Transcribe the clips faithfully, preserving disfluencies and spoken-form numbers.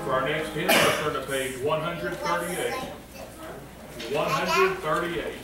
For our next hymn, let's turn to page one hundred thirty-eight. one hundred thirty-eight.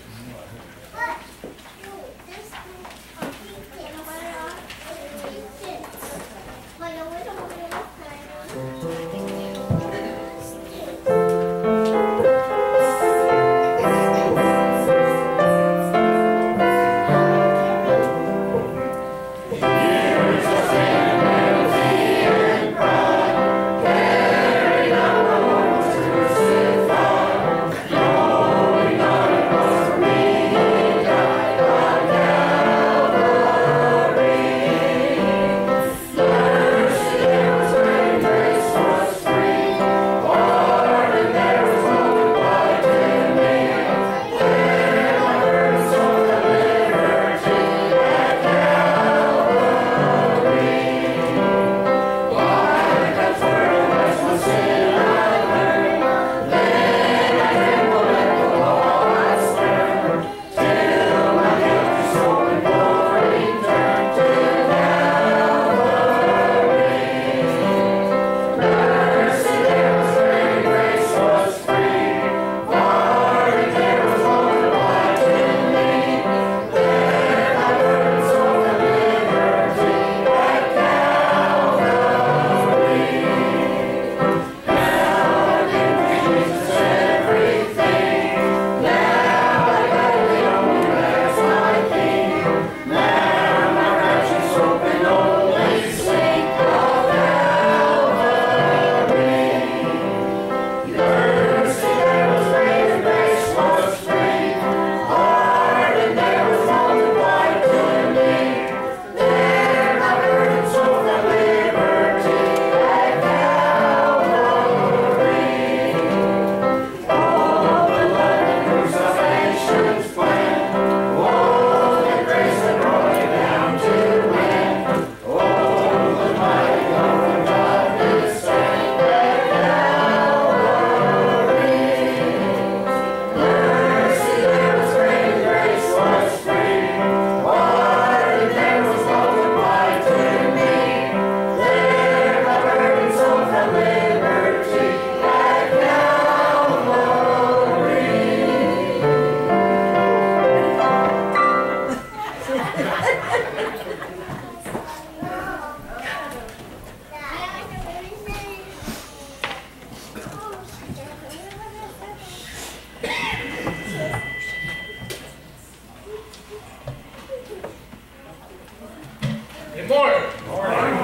Good morning. Morning.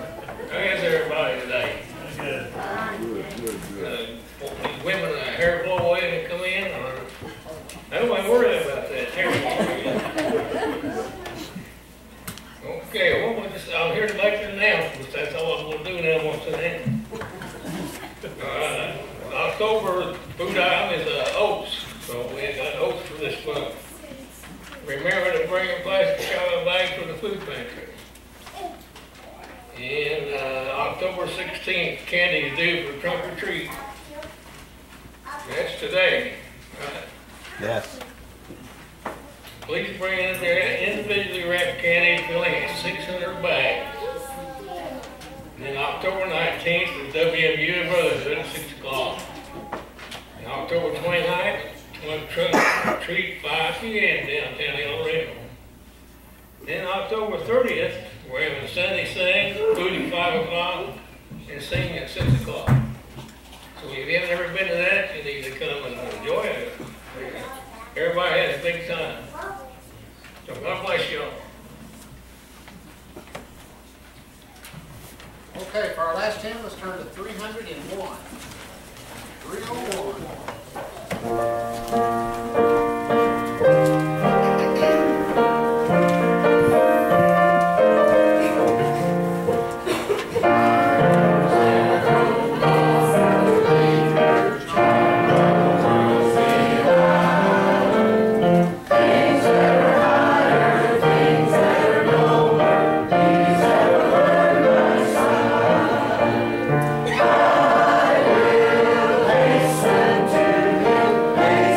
How is everybody today? Good. Uh, women, uh, hair blow away and come in, or I don't mind worrying about that hair blow away. Okay, well, we'll just, I'm here to make the announcements. That's all I'm going to do now once it's in. Uh, October food item is uh, oats, so we got oats for this month. Remember to bring a plastic shopping bag for the food pantry. And uh, October sixteenth, candy is due for trunk or treat. That's today, right? Yes. Please bring in their individually wrapped candy filling at six hundred bags. And then October nineteenth is W M U Brotherhood at six o'clock. And October twenty-ninth, trunk or treat five P M downtown El Reno. Then October thirtieth, we're having Sunday sing, food at five o'clock, and sing at six o'clock. So if you haven't ever been to that, you need to come and enjoy it. Everybody has a big time. So God bless you all. Okay, for our last hymn, let's turn to three hundred one. three oh one. I will hasten to Him.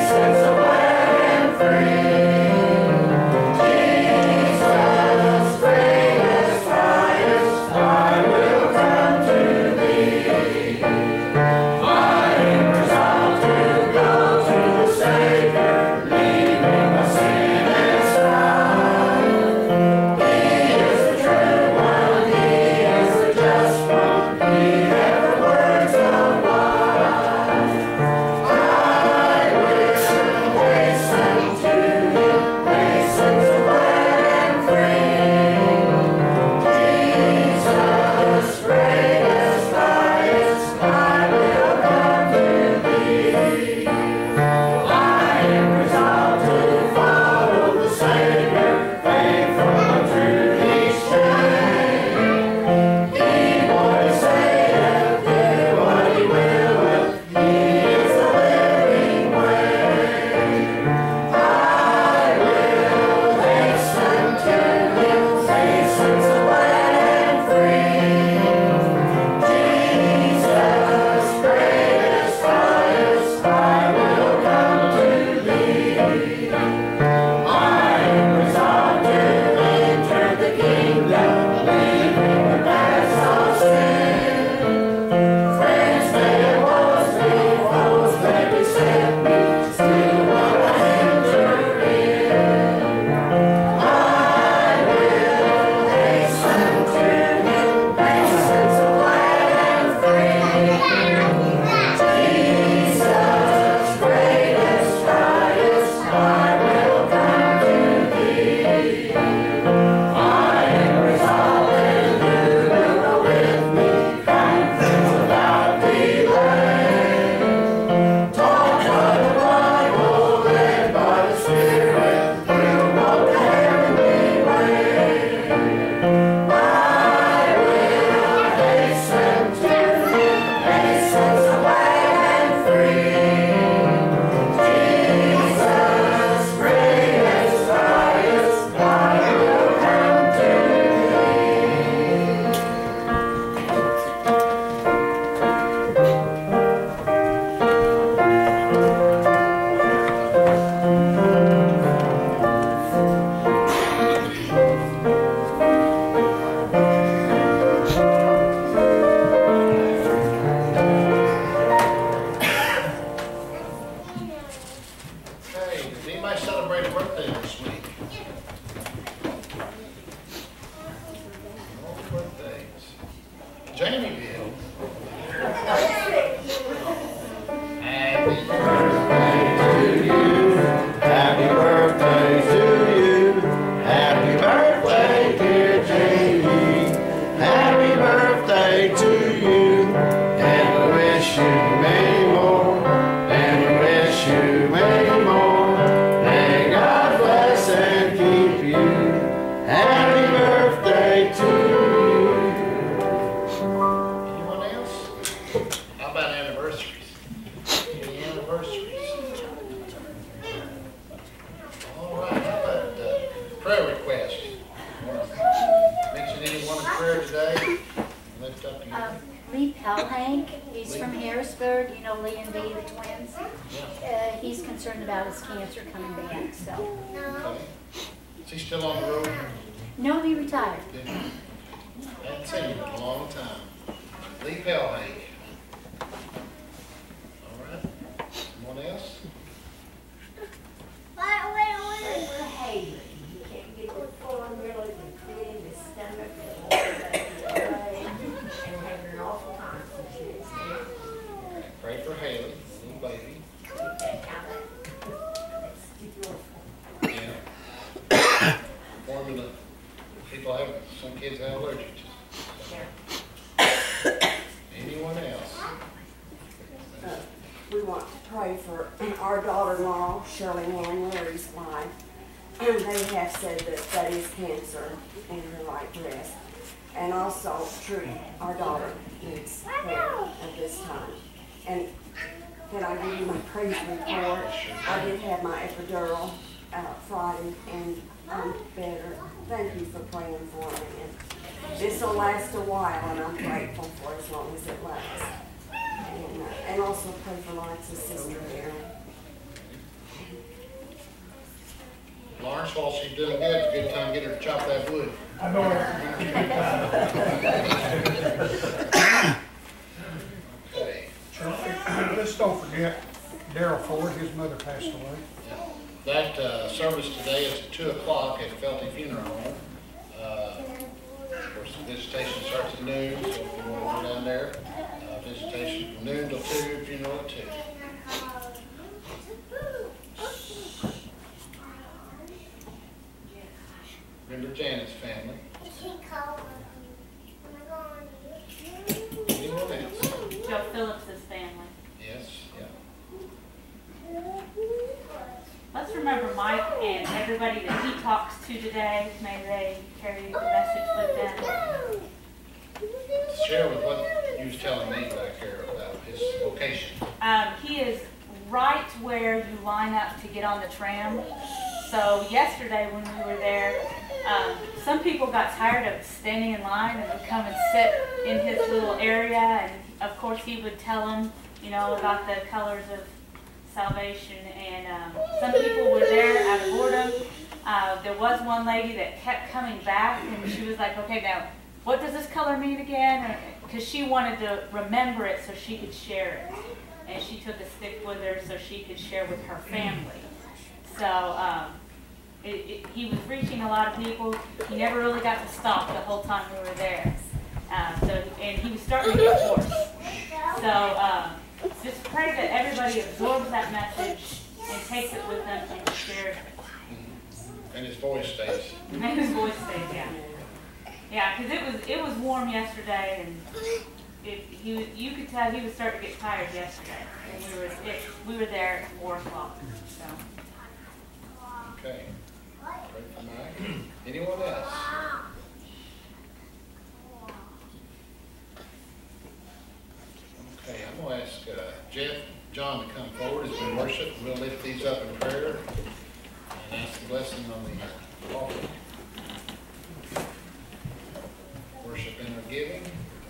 He's from Harrisburg, you know Lee and Dee, the twins. Yeah. Uh, he's concerned about his cancer coming back, so. Okay. Is he still on the road? No, he retired. Yeah. I haven't seen him in a long time. Lee Pelham. All right. Someone else? For Haley, you can't get the formula to clean the stomach and having an awful time since she was there. Pray for Haley, little baby. Yeah. Formula. People have, some kids have allergies. Anyone else? Uh, We want to pray for our daughter-in-law, Shirley Ann Larry's wife. They have said that that is cancer in her right breast. And also Trudy, our daughter, needs prayer at this time. And can I give you my praise report? I did have my epidural uh, Friday, and I'm better. Thank you for praying for me. And this will last a while, and I'm grateful for as long as it lasts. And, uh, and also pray for Lawrence's sister there. Lawrence, while she's doing good, it's a good time to get her to chop that wood. I know it. Okay. Charlie, let's don't forget Daryl Ford, his mother passed away. Yeah. That uh, service today is at two o'clock at Felty Funeral Home. Uh, of course, the visitation starts at noon, so if you want to go down there, uh, visitation from noon till two, funeral at two. Remember Janet's family. Anyone else? Joe Phillips's family. Yes, yeah. Let's remember Mike and everybody that he talks to today. May they carry the message with them. Share with what you was telling me back there about his location. Um, he is right where you line up to get on the tram. So yesterday when we were there, um, some people got tired of standing in line and would come and sit in his little area. And of course he would tell them, you know, about the colors of salvation. And um, some people were there out of boredom. Uh, there was one lady that kept coming back, and she was like, okay, now, what does this color mean again? Because she wanted to remember it so she could share it. And she took a stick with her so she could share with her family. So um, it, it, he was reaching a lot of people. He never really got to stop the whole time we were there. Uh, so, and he was starting to get hoarse. So um, just pray that everybody absorbs that message and takes it with them and shares it. And his voice stays. And his voice stays, yeah. Yeah, because it was it was warm yesterday, and it, he was, you could tell he was starting to get tired yesterday. And we were it, we were there at four o'clock. So. Okay. Pray for Mike. Anyone else? Okay, I'm going to ask uh, Jeff, John to come forward as we worship. We'll lift these up in prayer and ask the blessing on the offering. Worship in our giving.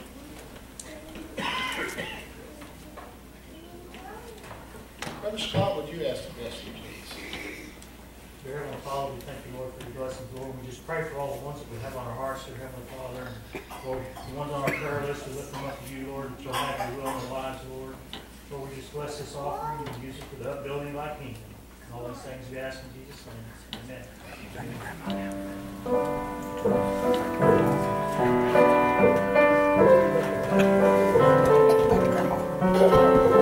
Brother Scott, would you ask the blessing, please? Dear Heavenly Father, we thank you, Lord, for your blessings, Lord. We just pray for all the ones that we have on our hearts, dear Heavenly Father. And Lord, the ones on our prayer list, we lift them up to you, Lord, and so have your will in their lives, Lord. Lord, we just bless this offering and use it for the upbuilding of thy kingdom. And all these things we ask in Jesus' name. Amen.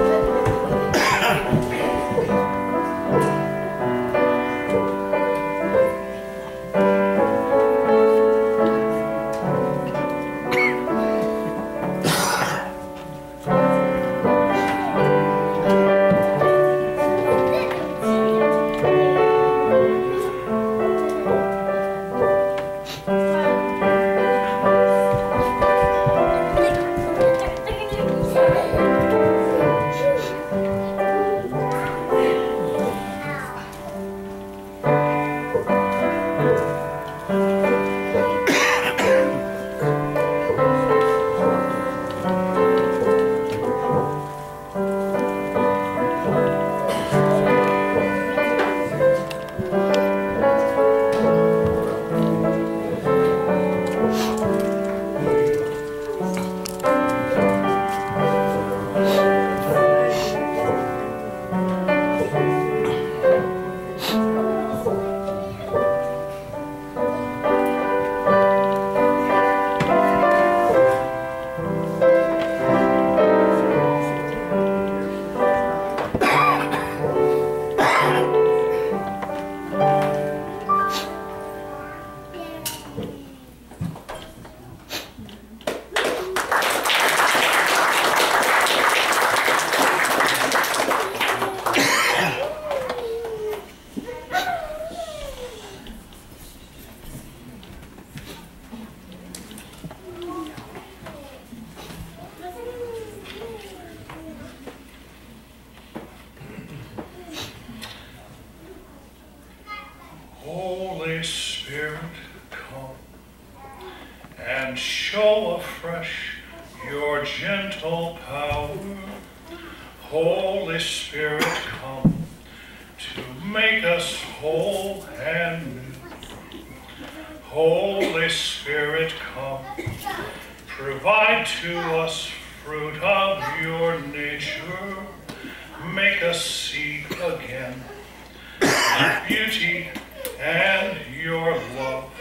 Holy Spirit, come to make us whole and new. Holy Spirit, come, provide to us fruit of your nature. Make us see again your beauty and your love.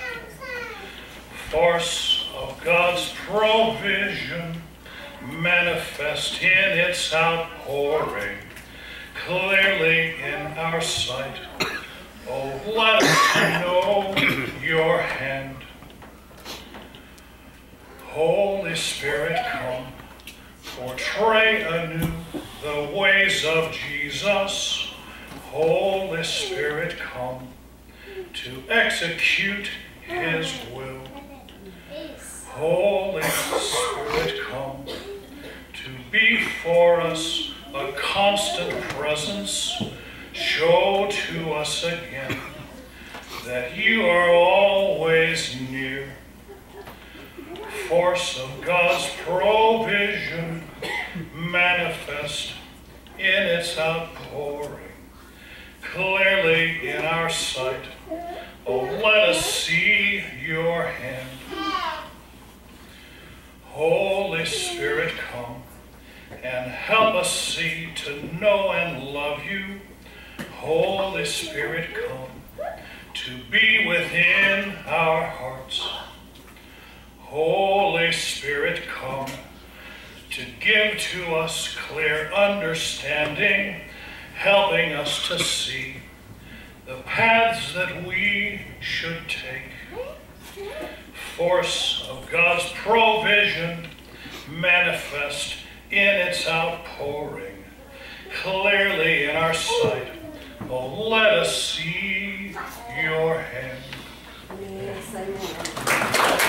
Force of God's provision manifest in its outpouring clearly in our sight. Oh, let us know your hand. Holy Spirit, come, portray anew the ways of Jesus. Holy Spirit, come to execute his will. Holy Spirit, come to be for us a constant presence. Show to us again that you are always near. Force of God's provision manifest in its outpouring clearly in our sight. Oh, let us see your hand. Holy Spirit, come and help us see, to know and love you. Holy Spirit, come to be within our hearts. Holy Spirit, come to give to us clear understanding, helping us to see the paths that we should take. Force of God's provision manifest in its outpouring clearly in our sight. Oh, let us see your hand. Yes, amen.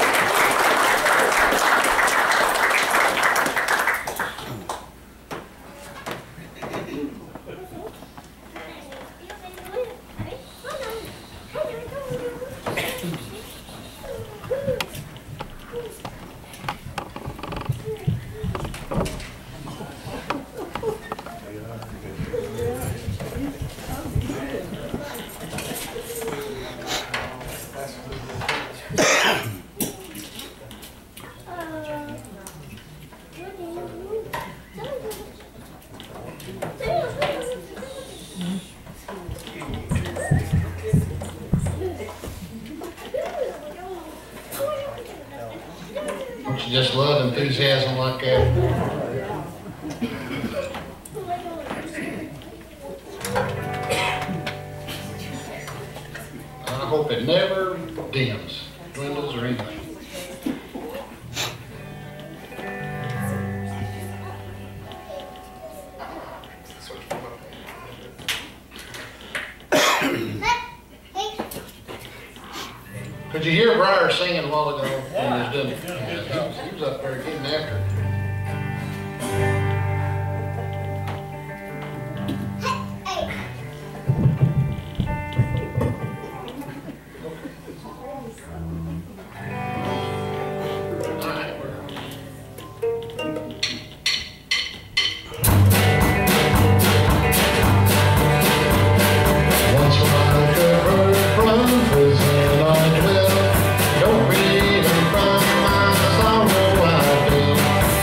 Don't you just love enthusiasm like that? I hope it never dims, dwindles, or anything. Could you hear Briar singing a while ago when he was doing it? Yeah, he was up there getting after it. Don't be in front of my sorrow, I do.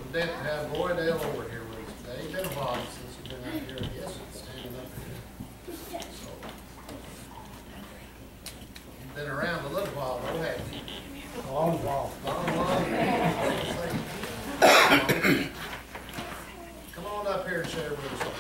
fortunate to have Roy Dale over here with us today. It's been a while since he's been out here, I guess, and standing up here. So, you've been around a little while, though, haven't you? A long while. Long, long. Come on up here and share with us.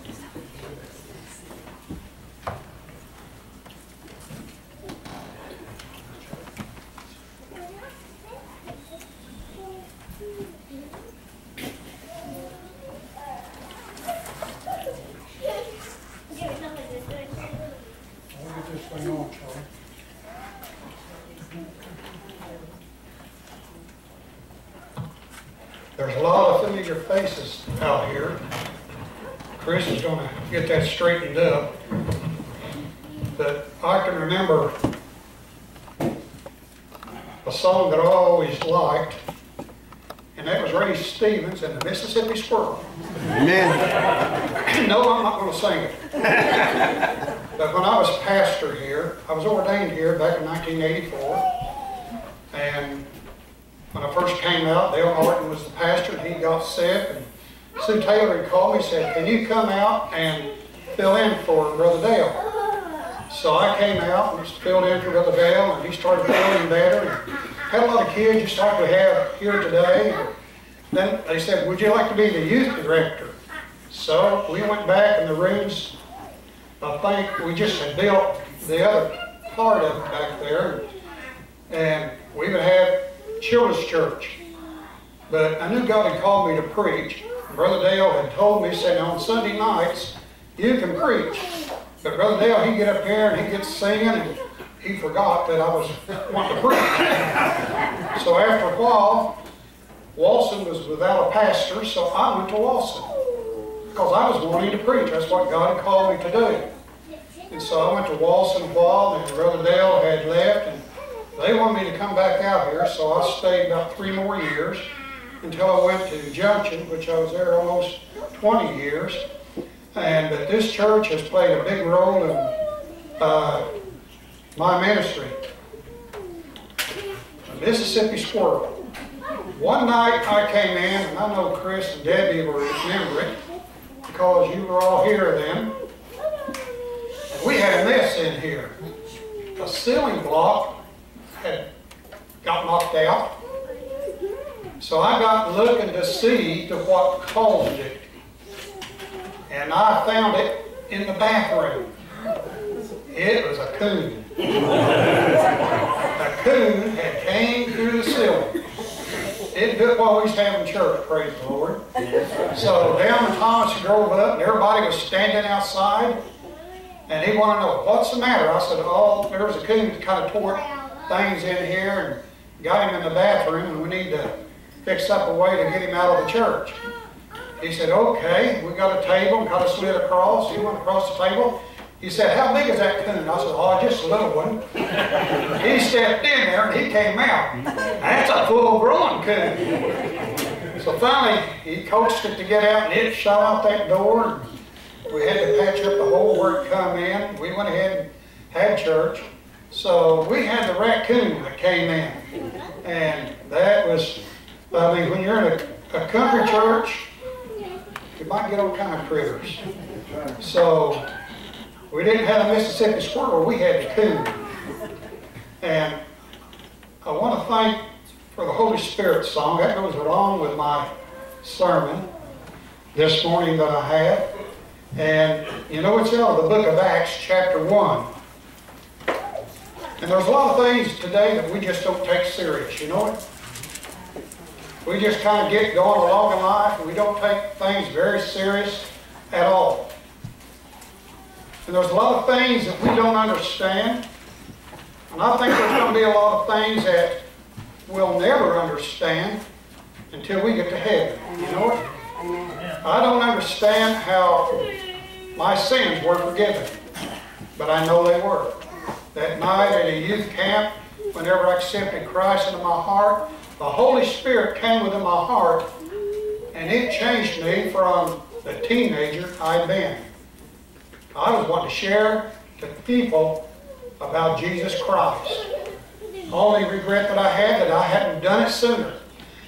I'll get this thing on, Charlie. There's a lot of familiar faces out here. Chris is gonna get that straightened up. But I can remember a song that I always liked, and that was Ray Stevens and the Mississippi Squirrel. Amen. No, I'm not gonna sing it. But when I was pastor here, I was ordained here back in nineteen eighty-four, and when I first came out, Dale Martin was the pastor, and he got sick, and Sue Taylor had called me and said, can you come out and fill in for Brother Dale? So I came out and filled in for Brother Dale, and he started feeling better, and had a lot of kids just like we have here today. And then they said, would you like to be the youth director? So we went back in the rooms. I think we just had built the other part of it back there, and we would have children's church. But I knew God had called me to preach. Brother Dale had told me, said, on Sunday nights, you can preach. But Brother Dale, he'd get up here and he'd get singing, and he forgot that I was wanting to preach. So after a while, Walson was without a pastor, so I went to Walson. Because I was wanting to preach. That's what God had called me to do. And so I went to Walson a while, and Brother Dale had left, and they wanted me to come back out here, so I stayed about three more years until I went to Junction, which I was there almost twenty years. And but this church has played a big role in uh, my ministry. The Mississippi Squirrel. One night I came in, and I know Chris and Debbie will remember it, because you were all here then. And we had a mess in here. A ceiling block had got knocked out. So I got looking to see to what caused it. And I found it in the bathroom. It was a coon. A coon had came through the ceiling. It did what we used to have in church, praise the Lord. So Dale and Thomas drove up, and everybody was standing outside, and he wanted to know, what's the matter? I said, oh, there was a coon that kind of tore things in here and got him in the bathroom, and we need to fix up a way to get him out of the church. He said, okay, we got a table and kind of slid across. He went across the table. He said, how big is that coon? I said, oh, just a little one. He stepped in there and he came out. That's a full-grown coon. So finally, he coaxed it to get out, and it shot out that door. We had to patch up the hole where it come in. We went ahead and had church. So we had the raccoon that came in. And that was, I mean, when you're in a, a country church, you might get all kind of critters. So we didn't have a Mississippi Squirrel, we had the coon. And I want to thank for the Holy Spirit song. That goes along with my sermon this morning that I had. And you know, it's out of the book of Acts, chapter one. And there's a lot of things today that we just don't take serious, you know it? We just kind of get going along in life, and we don't take things very serious at all. And there's a lot of things that we don't understand. And I think there's going to be a lot of things that we'll never understand until we get to heaven. You know it? I don't understand how my sins were forgiven, but I know they were. That night at a youth camp, whenever I accepted Christ into my heart, the Holy Spirit came within my heart, and it changed me from the teenager I'd been. I was wanting to share to people about Jesus Christ. The only regret that I had that I hadn't done it sooner.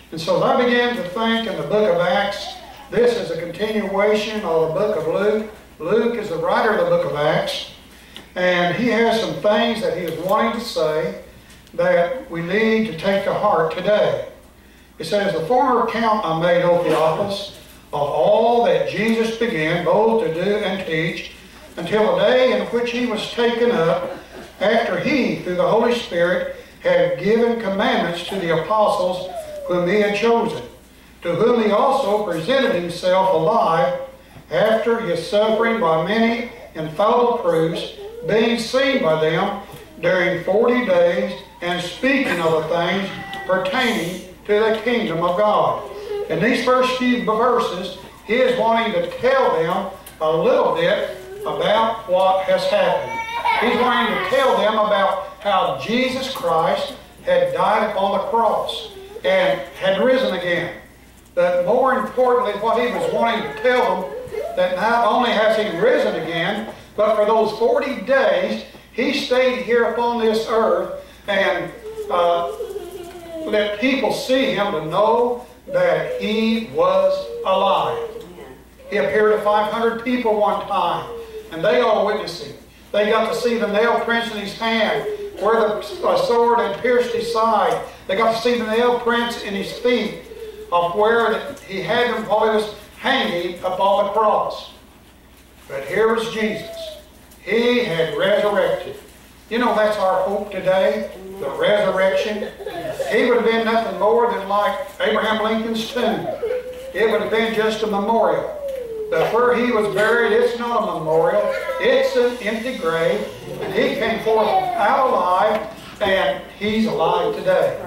And so as I began to think in the book of Acts, this is a continuation of the book of Luke. Luke is the writer of the book of Acts, and he has some things that he is wanting to say that we need to take to heart today. It says, the former account I made, O Theophilus, of all that Jesus began both to do and teach, until the day in which he was taken up, after he, through the Holy Spirit, had given commandments to the apostles whom he had chosen, to whom he also presented himself alive after his suffering by many infallible proofs, being seen by them during forty days, and speaking of the things pertaining to the kingdom of God. In these first few verses, he is wanting to tell them a little bit about what has happened. He's wanting to tell them about how Jesus Christ had died upon the cross and had risen again. But more importantly, what he was wanting to tell them, that not only has he risen again, but for those forty days, he stayed here upon this earth and uh, let people see him to know that he was alive. He appeared to five hundred people one time, and they all witnessed him. They got to see the nail prints in his hand, where the uh, sword had pierced his side. They got to see the nail prints in his feet, of where he had them while he was hanging upon the cross. But here was Jesus. He had resurrected. You know, that's our hope today, the resurrection. He would have been nothing more than like Abraham Lincoln's tomb. It would have been just a memorial. But where he was buried, it's not a memorial. It's an empty grave. And he came forth out alive, and he's alive today.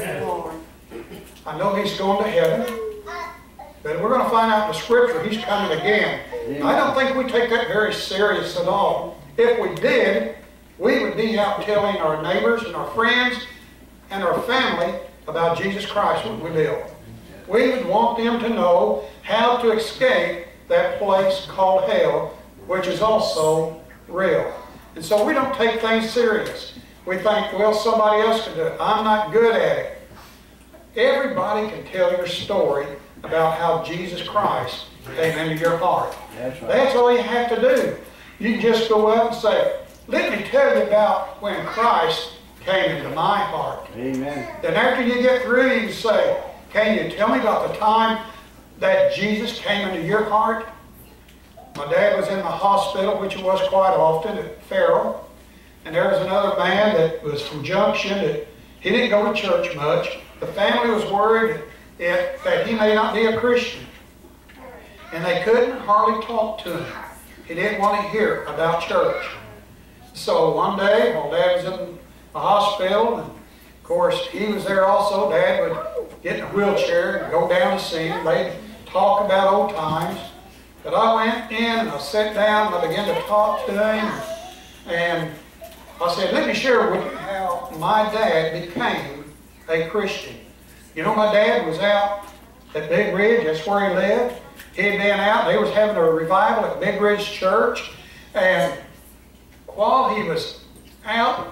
I know he's going to heaven, but we're going to find out in the Scripture he's coming again. I don't think we take that very serious at all. If we did, we would be out telling our neighbors and our friends and our family about Jesus Christ when we live. We would want them to know how to escape that place called hell, which is also real. And so we don't take things serious. We think, well, somebody else can do it. I'm not good at it. Everybody can tell your story about how Jesus Christ came into your heart. That's right. That's all you have to do. You can just go up and say, let me tell you about when Christ came into my heart. Amen. Then after you get through, you can say, can you tell me about the time that Jesus came into your heart? My dad was in the hospital, which it was quite often, at Farrell. And there was another man that was from Junction that he didn't go to church much. The family was worried if, that he may not be a Christian. And they couldn't hardly talk to him. He didn't want to hear about church. So one day, while Dad was in the hospital, and of course he was there also, Dad would get in a wheelchair and go down to see him. They'd talk about old times. But I went in and I sat down and I began to talk to him. And I said, let me share with you how my dad became a Christian. You know, my dad was out at Big Ridge. That's where he lived. He had been out. They was having a revival at Big Ridge Church. And while he was out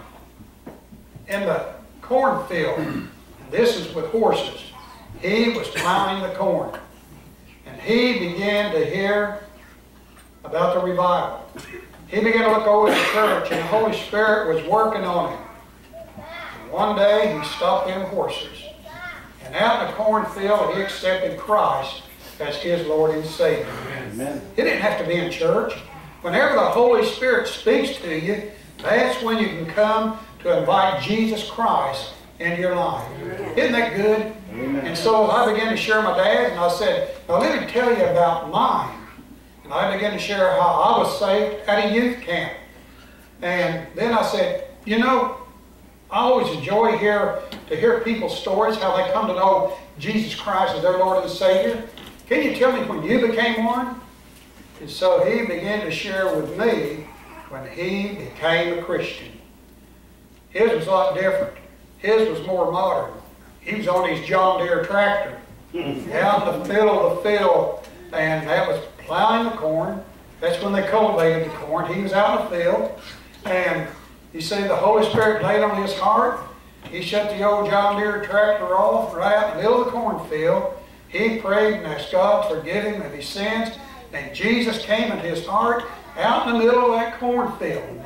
in the cornfield, and this is with horses, he was plowing the corn. And he began to hear about the revival. He began to look over the church, and the Holy Spirit was working on him. And one day, he stopped them horses. And out in the cornfield, he accepted Christ as his Lord and Savior. Amen. He didn't have to be in church. Whenever the Holy Spirit speaks to you, that's when you can come to invite Jesus Christ into your life. Amen. Isn't that good? Amen. And so I began to share my dad, and I said, now let me tell you about mine. And I began to share how I was saved at a youth camp. And then I said, you know, I always enjoy hear, to hear people's stories, how they come to know Jesus Christ as their Lord and Savior. Can you tell me when you became one? And so he began to share with me when he became a Christian. His was a lot different. His was more modern. He was on his John Deere tractor, out in the middle of the field, and that was plowing the corn. That's when they cultivated the corn. He was out in the field, and he said the Holy Spirit laid on his heart, he shut the old John Deere tractor off right out in the middle of the cornfield. He prayed and asked God to forgive him of his sins. And Jesus came into his heart out in the middle of that cornfield.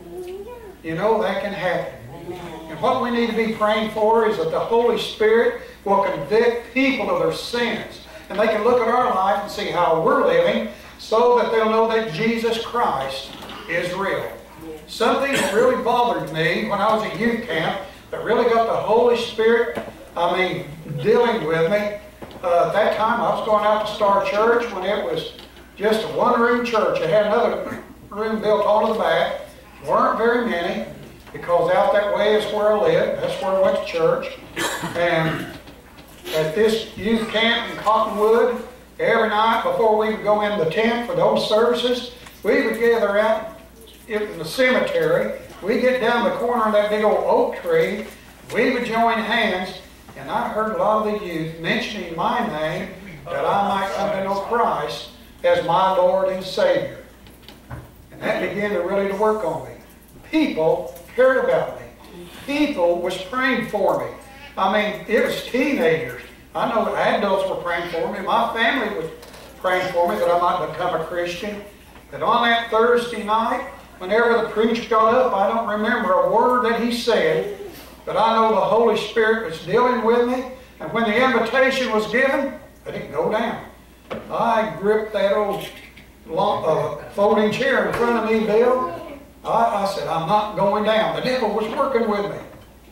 You know, that can happen. And what we need to be praying for is that the Holy Spirit will convict people of their sins. And they can look at our life and see how we're living so that they'll know that Jesus Christ is real. Something that really bothered me when I was at youth camp, that really got the Holy Spirit, I mean, dealing with me. Uh, at that time, I was going out to Star Church when it was just a one-room church. It had another room built onto the back. There weren't very many, because out that way is where I lived. That's where I went to church. And at this youth camp in Cottonwood, every night before we would go in the tent for those services, we would gather out in the cemetery. We'd get down the corner of that big old oak tree. We would join hands, and I heard a lot of the youth mentioning my name that I might come to know Christ as my Lord and Savior. And that began to really to work on me. People cared about me. People was praying for me. I mean, it was teenagers. I know adults were praying for me. My family was praying for me that I might become a Christian. But on that Thursday night, whenever the preacher got up, I don't remember a word that he said, but I know the Holy Spirit was dealing with me. And when the invitation was given, I didn't go down. I gripped that old long, uh, folding chair in front of me, Bill. I, I said, I'm not going down. The devil was working with me.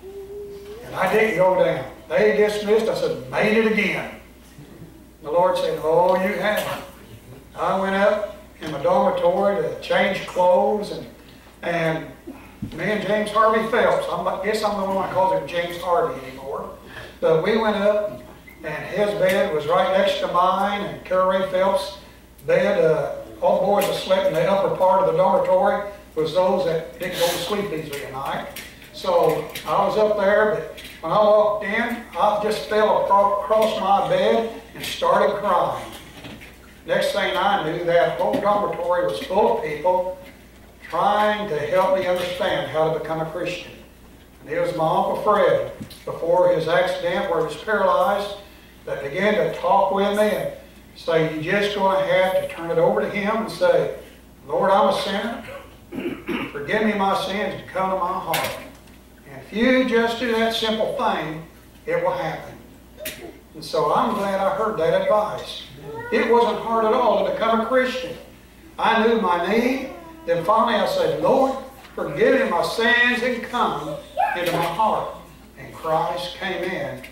And I didn't go down. They dismissed. I said, made it again. The Lord said, oh, you haven't. I went up in my dormitory to change clothes, and and me and James Harvey Phelps, I'm, I guess I'm the one that calls him James Harvey anymore, but we went up, and his bed was right next to mine, and Carol Ray Phelps' bed, uh, all the boys that slept in the upper part of the dormitory was those that didn't go to sleep easily at night. So I was up there, but when I walked in, I just fell across my bed and started crying. Next thing I knew, that whole dormitory was full of people trying to help me understand how to become a Christian. And it was my Uncle Fred, before his accident where he was paralyzed, that began to talk with me and say, you're just going to have to turn it over to him and say, Lord, I'm a sinner. Forgive me my sins and come to my heart. And if you just do that simple thing, it will happen. And so I'm glad I heard that advice. It wasn't hard at all to become a Christian. I knew my need. Then finally I said, Lord, forgive me my sins and come into my heart. And Christ came in.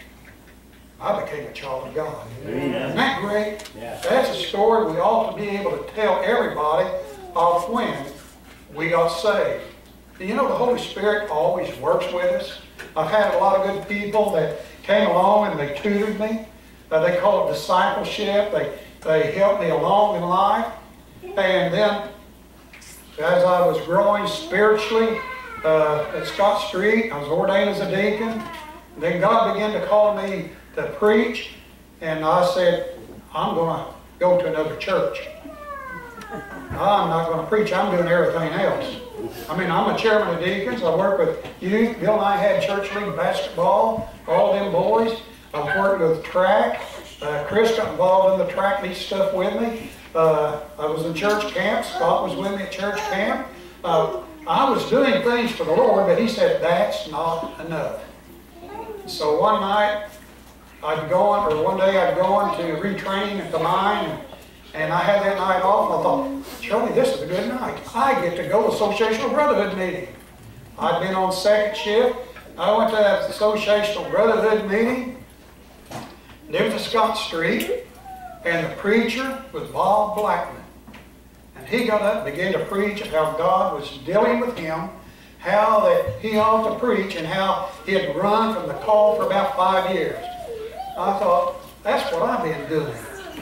I became a child of God. Amen. Isn't that great? Yeah. That's a story we ought to be able to tell everybody of when we got saved. You know, the Holy Spirit always works with us. I've had a lot of good people that came along and they tutored me. Uh, they call it discipleship. They, they helped me along in life. And then, as I was growing spiritually uh, at Scott Street, I was ordained as a deacon. Then God began to call me to preach. And I said, I'm going to go to another church. I'm not going to preach. I'm doing everything else. I mean, I'm a chairman of deacons. I work with youth. Bill and I had church league basketball, all them boys. I've worked with track. Uh, Chris got involved in the track meet stuff with me. Uh, I was in church camp. Scott was with me at church camp. Uh, I was doing things for the Lord, but he said, that's not enough. So one night, I'd go on, or one day I'd go on to retraining at the mine, and, and I had that night off, and I thought, Charlie, this is a good night. I get to go to Associational Brotherhood meeting. I'd been on second shift. I went to that Associational Brotherhood meeting. It was at Scott Street, and the preacher was Bob Blackman. And he got up and began to preach how God was dealing with him, how that he ought to preach, and how he had run from the call for about five years. I thought, that's what I've been doing.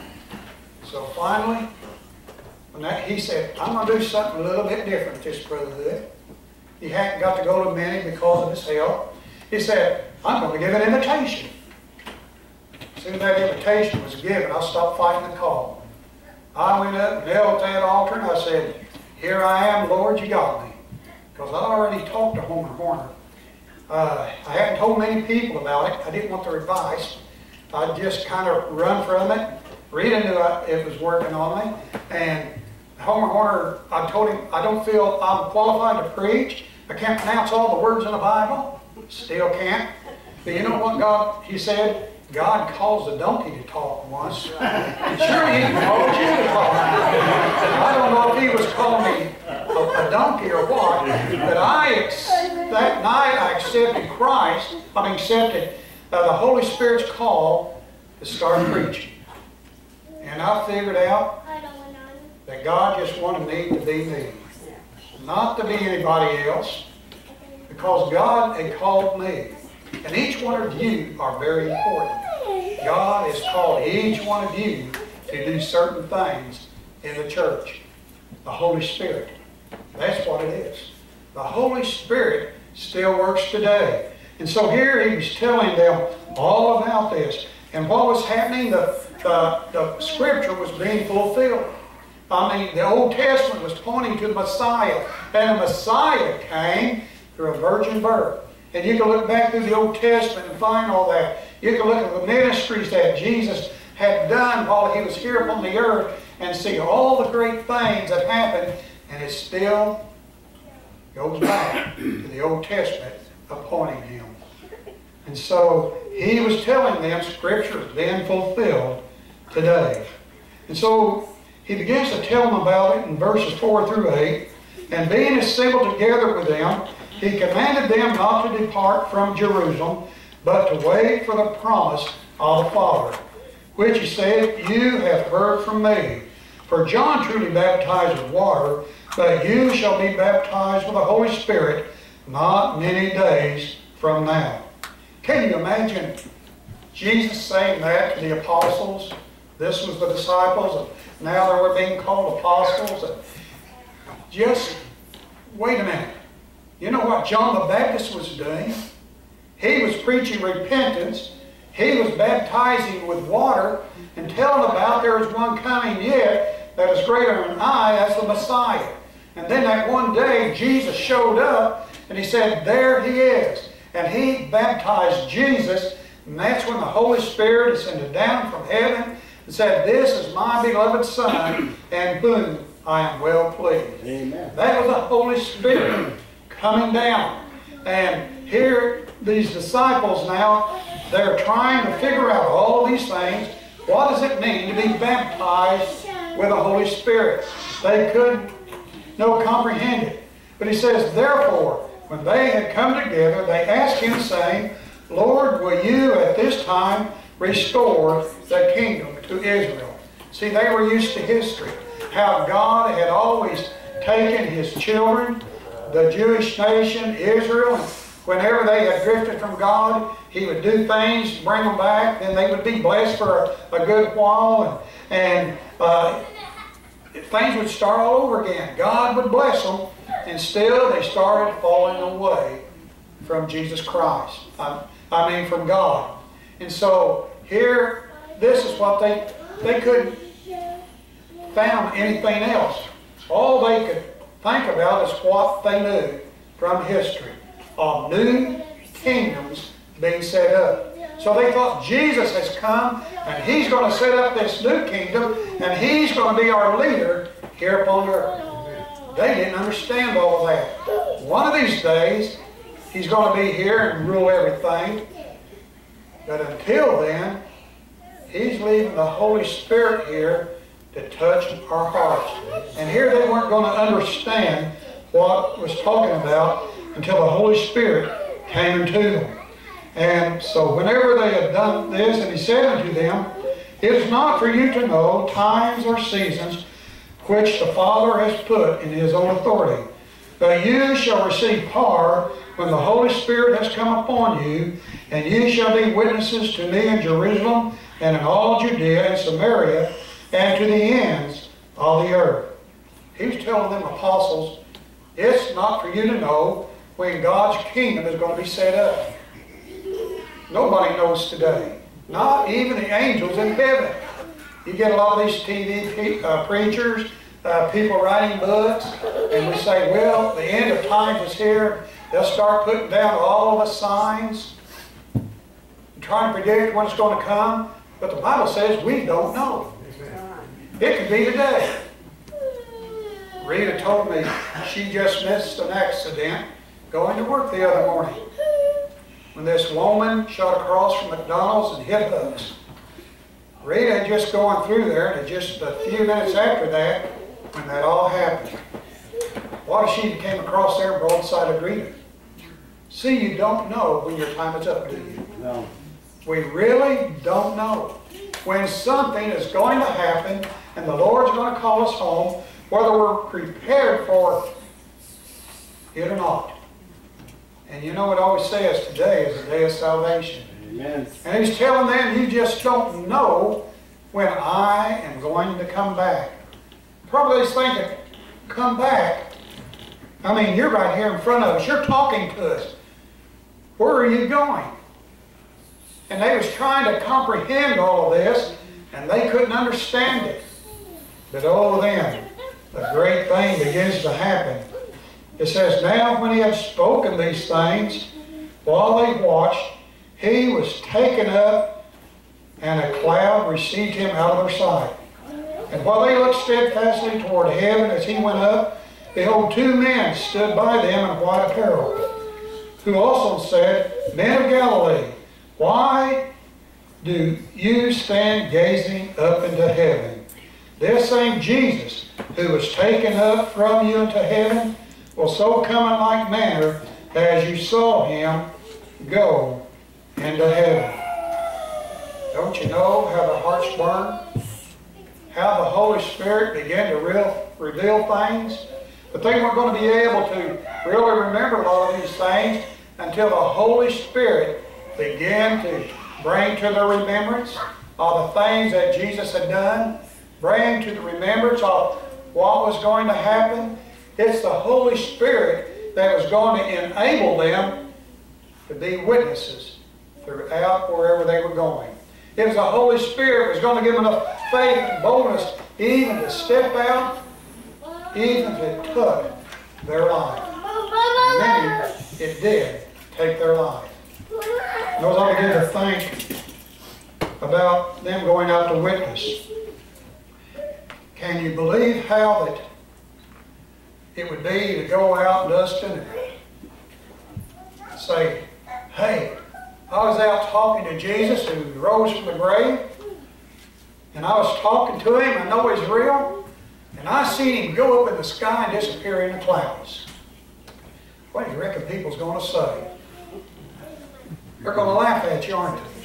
So finally, when that, he said, I'm going to do something a little bit different at this brotherhood. He hadn't got to go to many because of his health. He said, I'm going to give an invitation. As soon as that invitation was given, I stopped fighting the call. I went up and knelt at that altar and I said, here I am, Lord, you got me. Because I already talked to Homer Horner. Uh, I hadn't told many people about it. I didn't want their advice. I just kind of run from it. Rita knew I, it was working on me. And Homer Horner, I told him, I don't feel I'm qualified to preach. I can't pronounce all the words in the Bible. Still can't. But you know what God, he said, God calls the donkey to talk once. And surely he called you to talk. I don't know if he was calling me a, a donkey or what, but I, that night I accepted Christ, I accepted uh, the Holy Spirit's call to start preaching. And I figured out that God just wanted me to be me. Not to be anybody else, because God had called me. And each one of you are very important. God has called each one of you to do certain things in the church. The Holy Spirit. That's what it is. The Holy Spirit still works today. And so here he was telling them all about this. And what was happening, the, the, the scripture was being fulfilled. I mean, the Old Testament was pointing to the Messiah. And the Messiah came through a virgin birth. And you can look back through the Old Testament and find all that. You can look at the ministries that Jesus had done while he was here upon the earth and see all the great things that happened, and it still goes back to the Old Testament appointing him. And so he was telling them Scripture is being fulfilled today. And so he begins to tell them about it in verses four through eight. And being assembled together with them, he commanded them not to depart from Jerusalem, but to wait for the promise of the Father, which he said, you have heard from me. For John truly baptized with water, but you shall be baptized with the Holy Spirit not many days from now. Can you imagine Jesus saying that to the apostles? This was the disciples, and now they were being called apostles. And just wait a minute. You know what John the Baptist was doing? He was preaching repentance. He was baptizing with water and telling about there is one coming yet that is greater than I, as the Messiah. And then that one day Jesus showed up and he said, there he is. And he baptized Jesus, and that's when the Holy Spirit descended down from heaven and said, this is my beloved Son, and whom I am well pleased. Amen. That was the Holy Spirit coming down. And here, these disciples now, they're trying to figure out all these things. What does it mean to be baptized with the Holy Spirit? They couldn't no comprehend it. But he says, therefore, when they had come together, they asked him, saying, Lord, will you at this time restore the kingdom to Israel? See, they were used to history. How God had always taken his children, the Jewish nation, Israel, and whenever they had drifted from God, he would do things, bring them back, then they would be blessed for a, a good while, and, and uh, things would start all over again. God would bless them, and still they started falling away from Jesus Christ. I, I mean from God. And so here, this is what they, they couldn't found anything else. All they could think about is what they knew from history of new kingdoms being set up. So they thought Jesus has come and he's going to set up this new kingdom and he's going to be our leader here upon earth. They didn't understand all of that. One of these days he's going to be here and rule everything. But until then, he's leaving the Holy Spirit here to touch our hearts. And here they weren't going to understand what was talking about until the Holy Spirit came into them. And so whenever they had done this, and he said unto them, it is not for you to know times or seasons which the Father has put in his own authority. But you shall receive power when the Holy Spirit has come upon you, and you shall be witnesses to me in Jerusalem and in all Judea and Samaria and to the ends of the earth. He was telling them apostles, it's not for you to know when God's kingdom is going to be set up. Nobody knows today. Not even the angels in heaven. You get a lot of these T V uh, preachers, uh, people writing books, and we say, well, the end of times is here. They'll start putting down all the signs, and trying to predict when it's going to come. But the Bible says we don't know. It could be today. Rita told me she just missed an accident going to work the other morning when this woman shot across from McDonald's and hit Hooks. Rita had just gone through there, and just a few minutes after that, when that all happened, what if she came across there and broadsided Rita? See, you don't know when your time is up, do you? No. We really don't know when something is going to happen and the Lord's going to call us home, whether we're prepared for it or not. And you know, it always says today is the day of salvation. Amen. And He's telling them, you just don't know when I am going to come back. Probably He's thinking, come back. I mean, you're right here in front of us. You're talking to us. Where are you going? And they was trying to comprehend all of this, and they couldn't understand it. But oh, then, a great thing begins to happen. It says, now when He had spoken these things, while they watched, He was taken up, and a cloud received Him out of their sight. And while they looked steadfastly toward heaven as He went up, behold, two men stood by them in white apparel, who also said, Men of Galilee, why do you stand gazing up into heaven? This same Jesus, who was taken up from you into heaven, will so come in like manner as you saw Him go into heaven. Don't you know how the hearts burn? How the Holy Spirit began to real, reveal things? But they weren't going to be able to really remember a lot of these things until the Holy Spirit began to bring to their remembrance all the things that Jesus had done, bring to the remembrance of what was going to happen. It's the Holy Spirit that was going to enable them to be witnesses throughout wherever they were going. It was the Holy Spirit that was going to give them enough faith and boldness even to step out, even to take their life. Many, it did take their life. And those I began to think about them going out to witness. Can you believe how that it would be to go out, Dustin, and say, hey, I was out talking to Jesus who rose from the grave, and I was talking to Him, I know He's real, and I seen Him go up in the sky and disappear in the clouds. What do you reckon people's going to say? They're going to laugh at you, aren't they?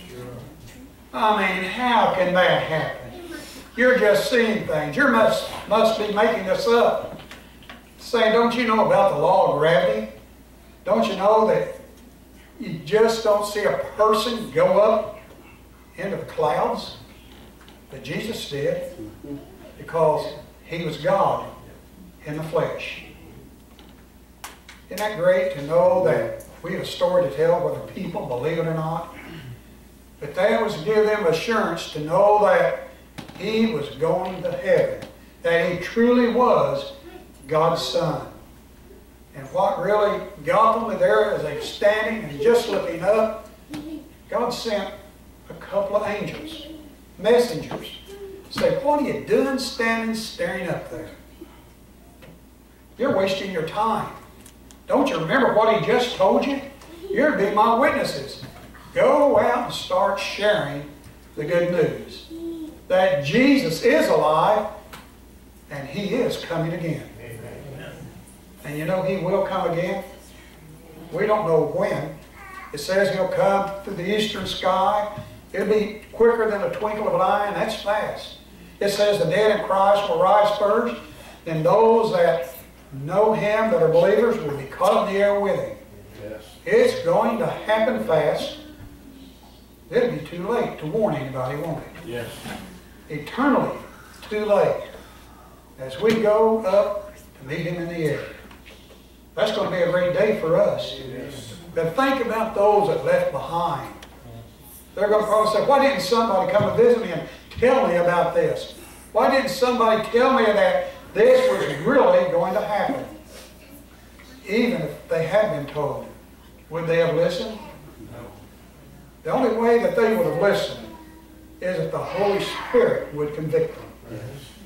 I mean, how can that happen? You're just seeing things. You must, must be making this up. Saying, don't you know about the law of gravity? Don't you know that you just don't see a person go up into the clouds? But Jesus did, because He was God in the flesh. Isn't that great to know that we have a story to tell, whether people believe it or not? But that was to give them assurance to know that He was going to heaven, that He truly was God's Son. And what really got them there as they were standing and just looking up, God sent a couple of angels, messengers, say, what are you doing standing, staring up there? You're wasting your time. Don't you remember what He just told you? You're to be my witnesses. Go out and start sharing the good news that Jesus is alive and He is coming again. Amen. And you know He will come again. We don't know when. It says He'll come through the eastern sky. It'll be quicker than a twinkle of an eye, and that's fast. It says the dead in Christ will rise first, and those that know Him, that are believers, will be caught up in the air with Him. Yes. It's going to happen fast. It'll be too late to warn anybody, won't it? Yes. Eternally too late. As we go up to meet Him in the air. That's going to be a great day for us. Yes. But think about those that left behind. They're going to probably say, why didn't somebody come and visit me and tell me about this? Why didn't somebody tell me that this was really going to happen? even if they had been told, would they have listened? No. The only way that they would have listened is if the Holy Spirit would convict them. Yes.